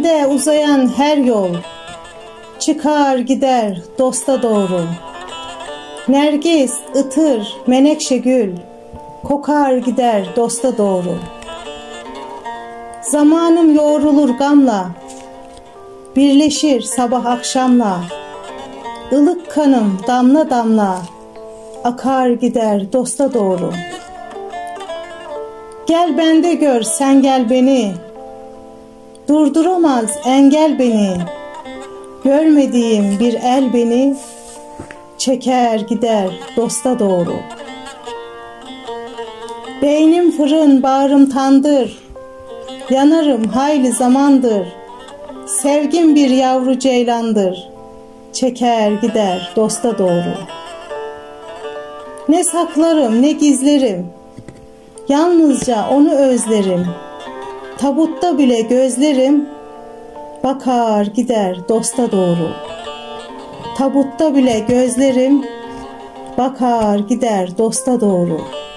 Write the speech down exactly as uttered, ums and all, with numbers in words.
Bende uzayan her yol çıkar gider dosta doğru. Nergis, ıtır, menekşe gül kokar gider dosta doğru. Zamanım yoğrulur gamla, birleşir sabah akşamla. Ilık kanım damla damla akar gider dosta doğru. Gel bende gör sen gel beni, durduramaz engel beni. Görmediğim bir el beni çeker gider dosta doğru. Beynim fırın bağrım tandır, yanarım hayli zamandır. Sevgim bir yavru ceylandır, çeker gider dosta doğru. Ne saklarım ne gizlerim, yalnızca onu özlerim. Tabutta bile gözlerim bakar gider dosta doğru. Tabutta bile gözlerim bakar gider dosta doğru.